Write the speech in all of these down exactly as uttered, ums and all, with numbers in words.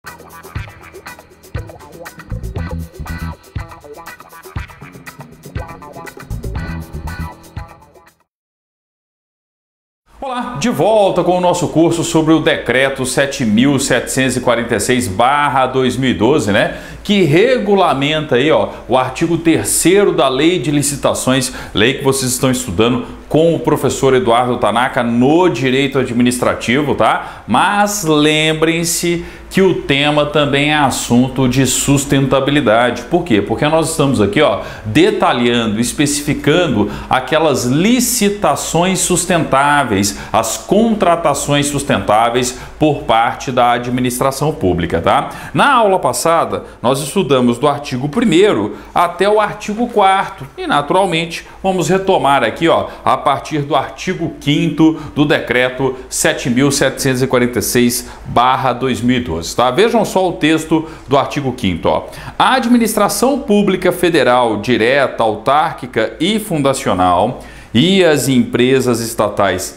Olá, de volta com o nosso curso sobre o Decreto sete mil setecentos e quarenta e seis barra dois mil e doze, né? Que regulamenta aí, ó, o artigo terceiro da Lei de Licitações, lei que vocês estão estudando com o professor Eduardo Tanaka no Direito Administrativo, tá? Mas lembrem-se que o tema também é assunto de sustentabilidade. Por quê? Porque nós estamos aqui, ó, detalhando, especificando aquelas licitações sustentáveis, as contratações sustentáveis por parte da administração pública, tá? Na aula passada, nós estudamos do artigo primeiro até o artigo quarto e, naturalmente, vamos retomar aqui, ó, a partir do artigo quinto do Decreto sete mil setecentos e quarenta e seis barra dois mil e doze, tá? Vejam só o texto do artigo quinto, ó. A administração pública federal, direta, autárquica e fundacional e as empresas estatais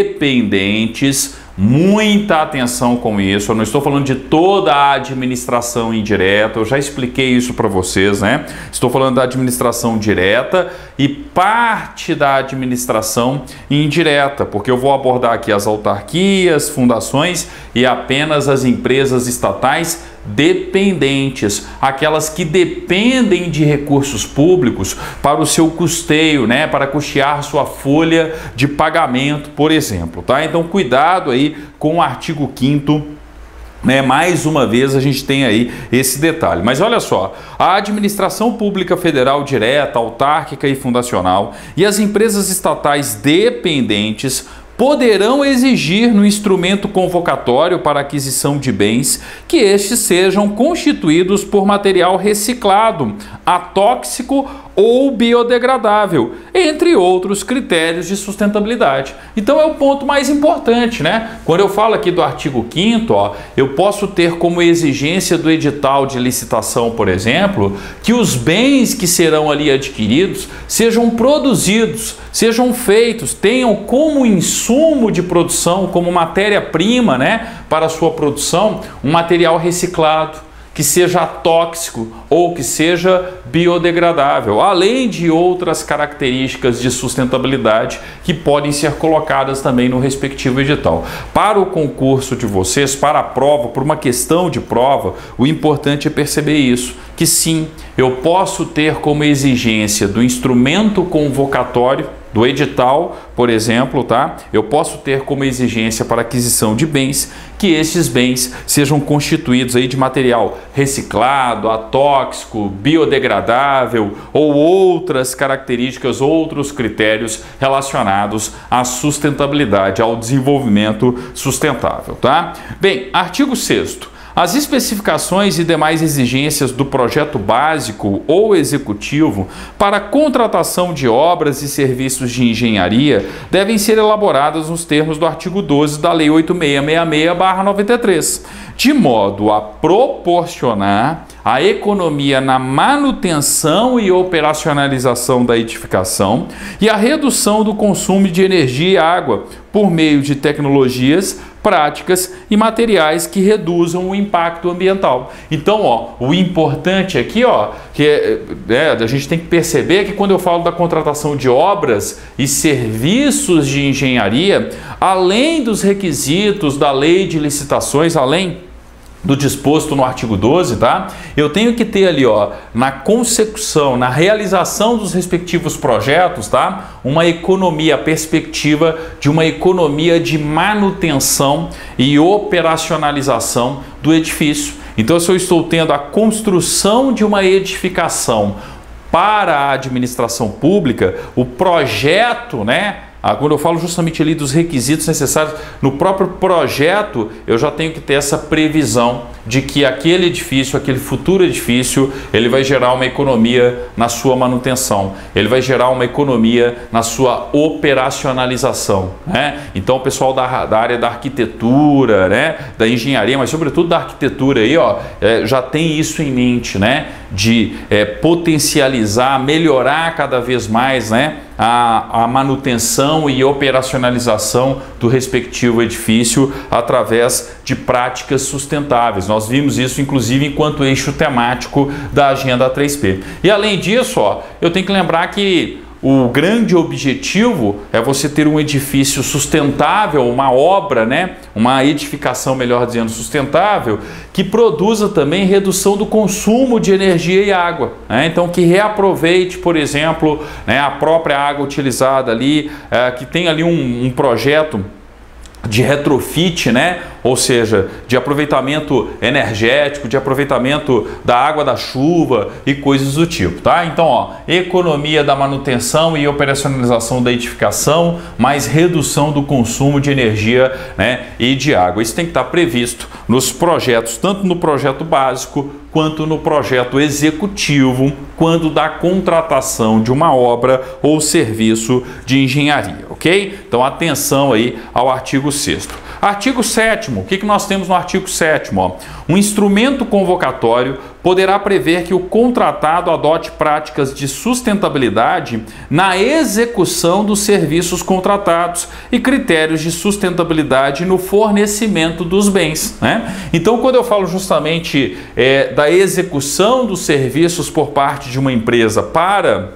dependentes, muita atenção com isso, eu não estou falando de toda a administração indireta, eu já expliquei isso para vocês, né? Estou falando da administração direta e parte da administração indireta, porque eu vou abordar aqui as autarquias, fundações e apenas as empresas estatais dependentes, aquelas que dependem de recursos públicos para o seu custeio, né, para custear sua folha de pagamento, por exemplo, tá? Então cuidado aí com o artigo quinto, né? Mais uma vez a gente tem aí esse detalhe. Mas olha só, a administração pública federal direta, autárquica e fundacional e as empresas estatais dependentes poderão exigir no instrumento convocatório para aquisição de bens que estes sejam constituídos por material reciclado, atóxico ou biodegradável, entre outros critérios de sustentabilidade. Então é o ponto mais importante, né? Quando eu falo aqui do artigo quinto, ó, eu posso ter como exigência do edital de licitação, por exemplo, que os bens que serão ali adquiridos sejam produzidos, sejam feitos, tenham como insumo de produção, como matéria-prima, né, para a sua produção, um material reciclado, que seja tóxico ou que seja biodegradável, além de outras características de sustentabilidade que podem ser colocadas também no respectivo edital. Para o concurso de vocês, para a prova, por uma questão de prova, o importante é perceber isso, que sim, eu posso ter como exigência do instrumento convocatório, do edital, por exemplo, tá? Eu posso ter como exigência para aquisição de bens que estes bens sejam constituídos aí de material reciclado, atóxico, biodegradável ou outras características, outros critérios relacionados à sustentabilidade, ao desenvolvimento sustentável, tá? Bem, artigo sexto. As especificações e demais exigências do projeto básico ou executivo para a contratação de obras e serviços de engenharia devem ser elaboradas nos termos do artigo doze da Lei oito mil seiscentos e sessenta e seis barra noventa e três, de modo a proporcionar a economia na manutenção e operacionalização da edificação e a redução do consumo de energia e água por meio de tecnologias, práticas e materiais que reduzam o impacto ambiental. Então, ó, o importante aqui, ó, que é, é, a gente tem que perceber que quando eu falo da contratação de obras e serviços de engenharia, além dos requisitos da Lei de Licitações, além do disposto no artigo doze, tá? Eu tenho que ter ali, ó, na consecução, na realização dos respectivos projetos, tá? Uma economia, a perspectiva de uma economia de manutenção e operacionalização do edifício. Então, se eu estou tendo a construção de uma edificação para a administração pública, o projeto, né? Ah, quando eu falo justamente ali dos requisitos necessários, no próprio projeto eu já tenho que ter essa previsão de que aquele edifício, aquele futuro edifício, ele vai gerar uma economia na sua manutenção, ele vai gerar uma economia na sua operacionalização, né? Então o pessoal da, da área da arquitetura, né, da engenharia, mas sobretudo da arquitetura aí, ó, é, já tem isso em mente, né? de é, potencializar, melhorar cada vez mais, né, a, a manutenção e operacionalização do respectivo edifício através de práticas sustentáveis. Nós vimos isso, inclusive, enquanto eixo temático da Agenda três P. E além disso, ó, eu tenho que lembrar que o grande objetivo é você ter um edifício sustentável, uma obra, né? Uma edificação, melhor dizendo, sustentável, que produza também redução do consumo de energia e água, né? Então, que reaproveite, por exemplo, né, a própria água utilizada ali, é, que tem ali um, um projeto de retrofit, né? Ou seja, de aproveitamento energético, de aproveitamento da água da chuva e coisas do tipo, tá? Então, ó, economia da manutenção e operacionalização da edificação, mais redução do consumo de energia, né, e de água. Isso tem que estar previsto nos projetos, tanto no projeto básico quanto no projeto executivo, quando da contratação de uma obra ou serviço de engenharia, ok? Então, atenção aí ao artigo sexto. Artigo sétimo, o que, que nós temos no artigo sétimo? Ó? Um instrumento convocatório poderá prever que o contratado adote práticas de sustentabilidade na execução dos serviços contratados e critérios de sustentabilidade no fornecimento dos bens, né? Então, quando eu falo justamente é, da execução dos serviços por parte de uma empresa para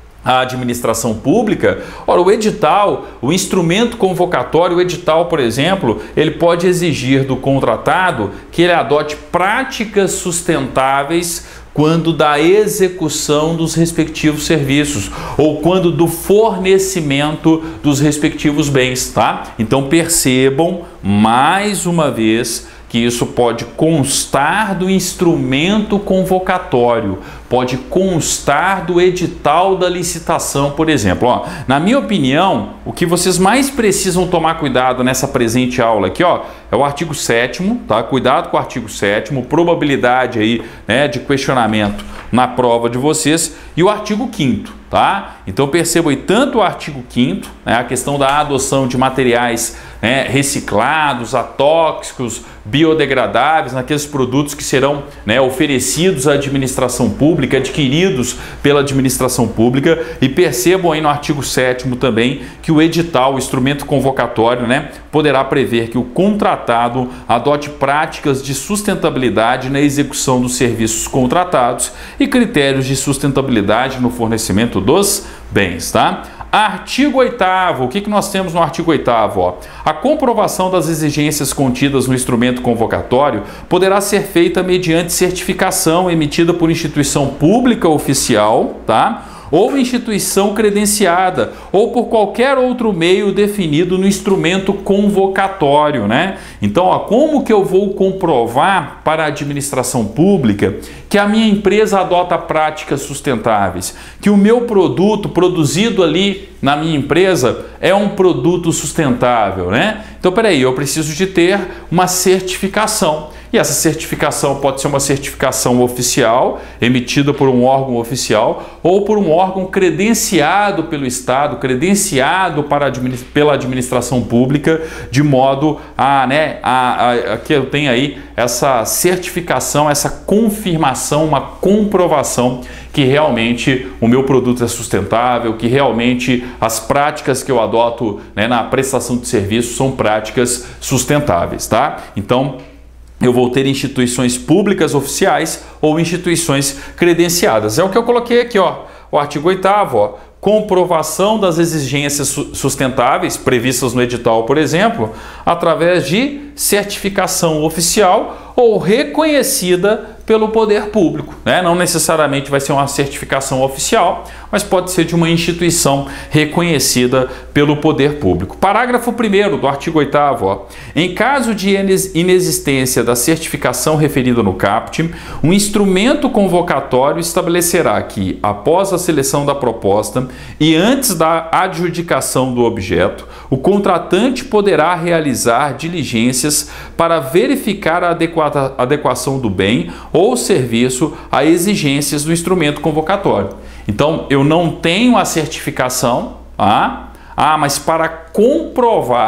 a administração pública, ora, o edital, o instrumento convocatório, o edital, por exemplo, ele pode exigir do contratado que ele adote práticas sustentáveis quando da execução dos respectivos serviços ou quando do fornecimento dos respectivos bens, tá? Então percebam mais uma vez que isso pode constar do instrumento convocatório, pode constar do edital da licitação, por exemplo. Ó, na minha opinião, o que vocês mais precisam tomar cuidado nessa presente aula aqui, ó, é o artigo sétimo, tá? Cuidado com o artigo sétimo, probabilidade aí, né, de questionamento na prova de vocês, e o artigo quinto, tá? Então percebam aí tanto o artigo quinto, né, a questão da adoção de materiais, né, reciclados, atóxicos, biodegradáveis, naqueles produtos que serão, né, oferecidos à administração pública, adquiridos pela administração pública, e percebam aí no artigo sétimo também que o edital, o instrumento convocatório, né, poderá prever que o contratado adote práticas de sustentabilidade na execução dos serviços contratados e critérios de sustentabilidade no fornecimento dos bens, tá? Artigo oitavo, o que, que nós temos no artigo oitavo? Ó? A comprovação das exigências contidas no instrumento convocatório poderá ser feita mediante certificação emitida por instituição pública oficial, tá? Ou instituição credenciada, ou por qualquer outro meio definido no instrumento convocatório, né? Então, ó, como que eu vou comprovar para a administração pública que a minha empresa adota práticas sustentáveis, que o meu produto produzido ali na minha empresa é um produto sustentável, né? Então, peraí, eu preciso de ter uma certificação. E essa certificação pode ser uma certificação oficial, emitida por um órgão oficial, ou por um órgão credenciado pelo Estado, credenciado para administ pela administração pública, de modo a, né, a, a, a que eu tenha aí essa certificação, essa confirmação, uma comprovação que realmente o meu produto é sustentável, que realmente as práticas que eu adoto, né, na prestação de serviço são práticas sustentáveis, tá? Então, eu vou ter instituições públicas oficiais ou instituições credenciadas. É o que eu coloquei aqui, ó, o artigo oitavo, ó, comprovação das exigências sustentáveis previstas no edital, por exemplo, através de certificação oficial ou reconhecida pelo poder público, né? Não necessariamente vai ser uma certificação oficial, mas pode ser de uma instituição reconhecida pelo poder público. Parágrafo primeiro do artigo oitavo, ó. Em caso de inexistência da certificação referida no caput, um instrumento convocatório estabelecerá que, após a seleção da proposta e antes da adjudicação do objeto, o contratante poderá realizar diligências para verificar a adequa- adequação do bem ou serviço a exigências do instrumento convocatório. Então, eu não tenho a certificação, ah, ah, mas para comprovar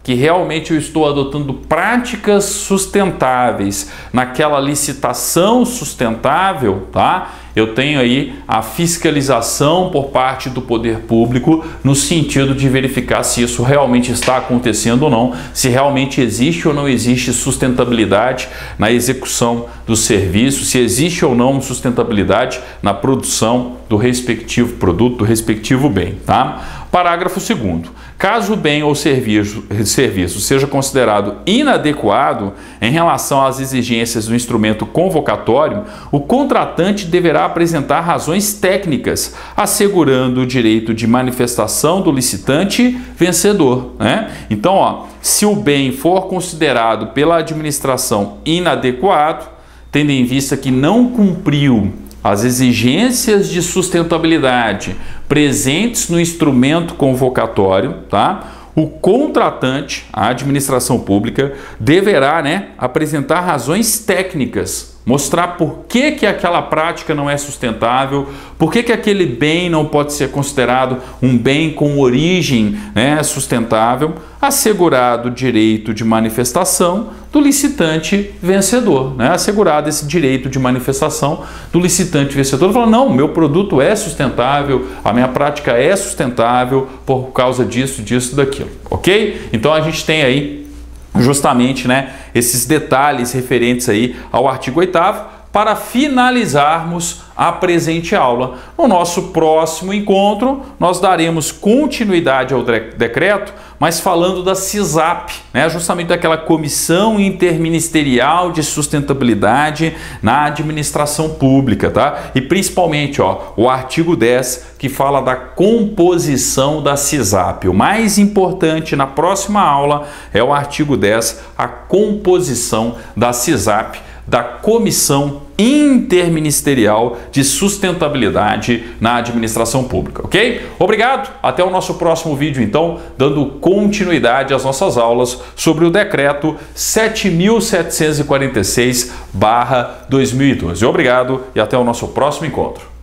que realmente eu estou adotando práticas sustentáveis naquela licitação sustentável, tá? Eu tenho aí a fiscalização por parte do poder público no sentido de verificar se isso realmente está acontecendo ou não, se realmente existe ou não existe sustentabilidade na execução do serviço, se existe ou não sustentabilidade na produção do respectivo produto, do respectivo bem, tá? Parágrafo segundo. Caso o bem ou serviço, serviço seja considerado inadequado em relação às exigências do instrumento convocatório, o contratante deverá apresentar razões técnicas, assegurando o direito de manifestação do licitante vencedor, né? Então, ó, se o bem for considerado pela administração inadequado, tendo em vista que não cumpriu as exigências de sustentabilidade presentes no instrumento convocatório, tá? O contratante, a administração pública, deverá, né, apresentar razões técnicas, mostrar por que que aquela prática não é sustentável, por que que aquele bem não pode ser considerado um bem com origem, né, sustentável, assegurado o direito de manifestação do licitante vencedor, né? Assegurado esse direito de manifestação do licitante vencedor, falando, não, meu produto é sustentável, a minha prática é sustentável por causa disso, disso, daquilo, ok? Então a gente tem aí justamente, né, esses detalhes referentes aí ao artigo oitavo para finalizarmos a presente aula. No nosso próximo encontro, nós daremos continuidade ao decreto, mas falando da CISAP, né, justamente daquela Comissão Interministerial de Sustentabilidade na Administração Pública, tá? E principalmente, ó, o artigo dez, que fala da composição da CISAP. O mais importante na próxima aula é o artigo dez, a composição da CISAP, da Comissão Interministerial de Sustentabilidade na Administração Pública, ok? Obrigado, até o nosso próximo vídeo então, dando continuidade às nossas aulas sobre o decreto sete mil setecentos e quarenta e seis barra dois mil e doze. Obrigado e até o nosso próximo encontro.